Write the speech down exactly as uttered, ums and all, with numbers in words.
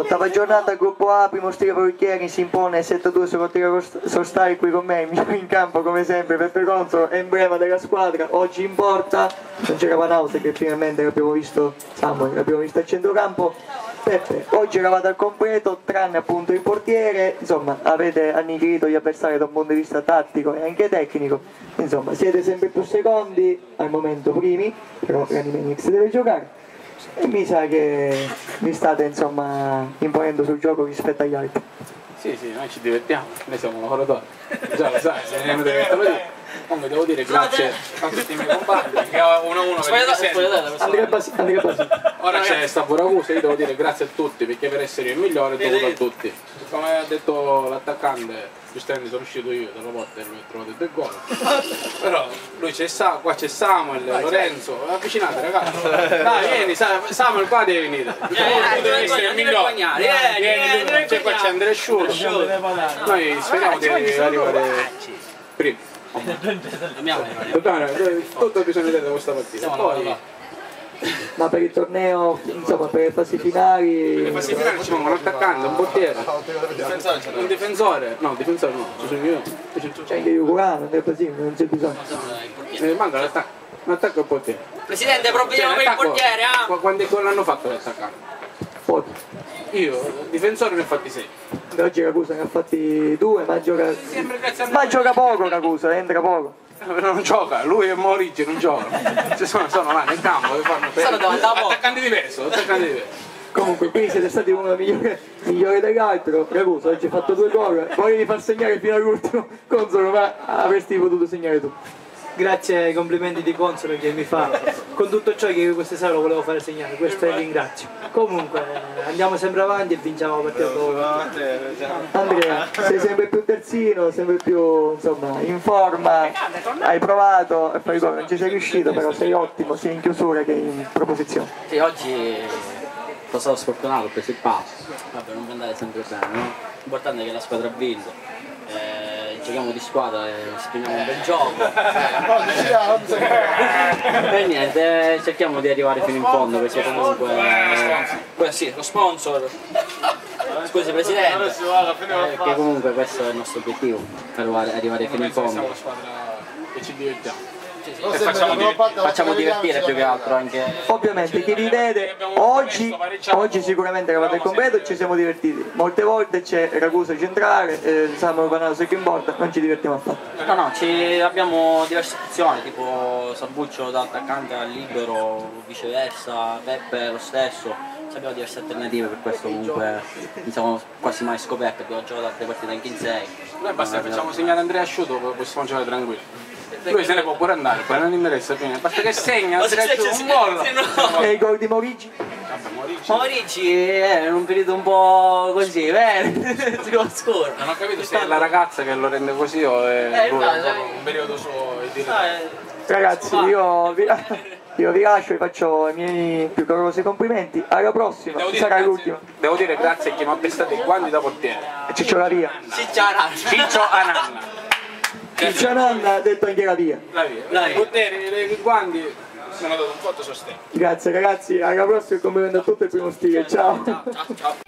Ottava giornata, gruppo A, primo stile Porchieri, si impone sette a due su Cortile Sostari qui con me, in campo come sempre Peppe Consolo, emblema della squadra, oggi in porta, non c'era Panause che finalmente l'abbiamo visto, Samuel, l'abbiamo visto al centrocampo. Peppe, oggi eravate al completo, tranne appunto il portiere, insomma avete annichilito gli avversari da un punto di vista tattico e anche tecnico, insomma siete sempre più secondi, al momento primi, però Ranimenix deve giocare. E mi sa che vi state insomma imponendo sul gioco rispetto agli altri. Sì, sì, noi ci divertiamo, noi siamo lavoratori. Già lo sai, se ne divertiamo lì. Comunque devo dire grazie a tutti i miei compagni, perché uno a uno Andrea Basi, Andrea Basi. Ora c'è sta Buracusa, io devo dire grazie a tutti, perché per essere il migliore è dovuto a tutti. Come ha detto l'attaccante, giustamente sono uscito io dalla porta e lui ha trovato due gol. Però lui c'è Sa, qua c'è Samuel, Lorenzo, avvicinate ragazzi. Dai, vieni, Samuel qua devi venire. Tu devi essere il migliore. Vieni, c'è qua c'è Andrea Sciuro. Noi speriamo di arrivare prima. Tutto bisogna vedere da questa partita. Poi, ma per il torneo, insomma per le fasi finali... Per le fasi finali ci manca un attaccante, un portiere, un difensore, no, un difensore no, ci sono io. C'è anche Iugurano, Andrea Basini, non c'è bisogno. Eh, manca l'attacco, un attacco e un portiere. Presidente, problema per il portiere, eh? Quanti gol hanno fatto l'attaccante? Pochi. Io, difensore ne ho fatti sei. Oggi Ragusa ne ha fatti due, ma gioca... Ma gioca poco Ragusa, entra poco. Non gioca, lui e Morigi non giocano. Sono, sono là nel campo che fanno attaccanti diversi, attaccanti diversi. Comunque qui siete stati uno migliore, migliore dell'altro. Ragusa oggi ha fatto due gol, volevi far segnare fino all'ultimo Consolo, ma avresti potuto segnare tu. Grazie ai complimenti di Consolo che mi fa con tutto ciò che questa sera lo volevo fare segnare, questo è il ringrazio. Comunque andiamo sempre avanti e vinciamo la partita dopo. Andrea, sei sempre più terzino, sempre più insomma in forma, hai provato a fare gol, non ci sei riuscito, però sei ottimo sia in chiusura che in proposizione. Sì, oggi sono stato sfortunato, ho preso il passo, vabbè non può andare sempre bene, no? L'importante è che la squadra ha vinto. Eh, giochiamo di squadra e esprimiamo un bel gioco e niente, cerchiamo di arrivare fino in fondo perché comunque eh, sì, lo sponsor, scusi presidente, eh, perché comunque questo è il nostro obiettivo, arrivare, arrivare fino in fondo e ci divertiamo. E facciamo, di, facciamo divertire più che altro anche. Ovviamente chi vi vede oggi, oggi sicuramente eravate al completo e ci siamo divertiti. Molte volte c'è Ragusa centrale, eh, Samuel Panause che in porta, non ci divertiamo affatto. No, no, ci, abbiamo diverse opzioni, tipo Sabuccio da attaccante al libero, viceversa, Peppe lo stesso. Abbiamo diverse alternative, per questo comunque non siamo quasi mai scoperti, abbiamo giocato altre partite anche in sei. Noi basta che facciamo segnare Andrea Asciuto, possiamo giocare tranquilli. Lui se ne può pure andare, poi non interessa fine. Basta che segna, Andrea Asciuto, un gol! E i gol di Morigi? Morigi è in un periodo un po' così, bene, si oscuro. Non ho capito se è la ragazza che lo rende così o è lui, un periodo suo e dire. Ragazzi, io vi, io vi lascio, vi faccio i miei più calorosi complimenti. Alla prossima, sarà l'ultima. Devo dire grazie a chi mi ha prestato i guanti da portiere. Ciccio la via. Ciccio Ananna. Ciccio Ananna. Ciccio Ananna ha detto anche la via. La via. I portieri, i guanti mi hanno dato un forte sostegno. Grazie ragazzi, alla prossima e complimenti a tutti il primo stile. Ciao. Ciao, ciao.